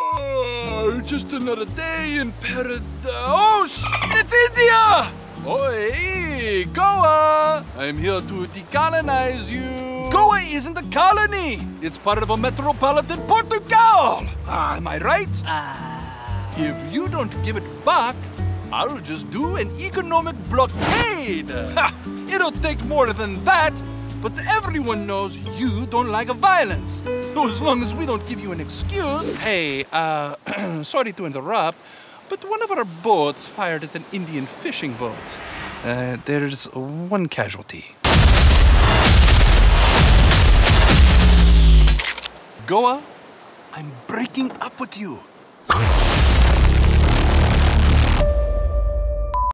Oh, just another day in paradise. Oh, it's India! Oi, Goa! I'm here to decolonize you. Goa isn't a colony. It's part of a metropolitan Portugal. Am I right? If you don't give it back, I'll just do an economic blockade. Ha! It'll take more than that, but everyone knows you don't like violence. So as long as we don't give you an excuse... Hey, sorry to interrupt, but one of our boats fired at an Indian fishing boat. There's one casualty. Goa, I'm breaking up with you.